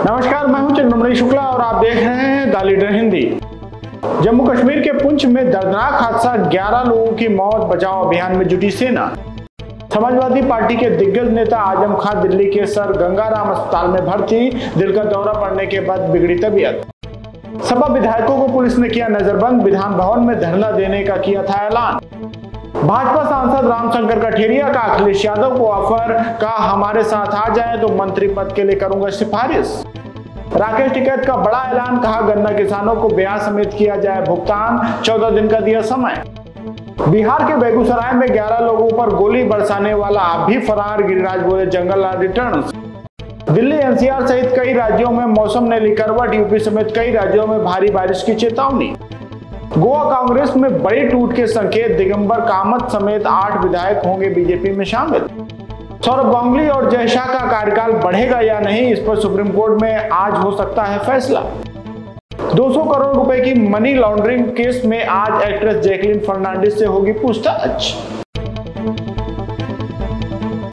नमस्कार, मैं हूं चंद्रमणि शुक्ला और आप देख रहे हैं द लीडर हिंदी। जम्मू कश्मीर के पुंछ में दर्दनाक हादसा, 11 लोगों की मौत, बचाव अभियान में जुटी सेना। समाजवादी पार्टी के दिग्गज नेता आजम खान दिल्ली के सर गंगाराम अस्पताल में भर्ती, दिल का दौरा पड़ने के बाद बिगड़ी तबीयत। सपा विधायकों को पुलिस ने किया नजरबंद, विधान भवन में धरना देने का किया था ऐलान। भाजपा सांसद रामशंकर कठेरिया का अखिलेश यादव को ऑफर, कहा हमारे साथ आ जाए तो मंत्री पद के लिए करूंगा सिफारिश। राकेश टिकैत का बड़ा ऐलान, कहा गन्ना किसानों को ब्याज समेत किया जाए भुगतान, 14 दिन का दिया समय। बिहार के बेगूसराय में 11 लोगों पर गोली बरसाने वाला अब भी फरार, गिरिराज बोले जंगल रिटर्न्स। दिल्ली एनसीआर सहित कई राज्यों में मौसम ने ली करवट, यूपी समेत कई राज्यों में भारी बारिश की चेतावनी। गोवा कांग्रेस में बड़ी टूट के संकेत, दिगंबर कामत समेत 8 विधायक होंगे बीजेपी में शामिल। सौरभ गांगुली और जय शाह का कार्यकाल बढ़ेगा या नहीं, इस पर सुप्रीम कोर्ट में आज हो सकता है फैसला। 200 करोड़ रुपए की मनी लॉन्ड्रिंग केस में आज एक्ट्रेस जैकलीन फर्नांडिस से होगी पूछताछ।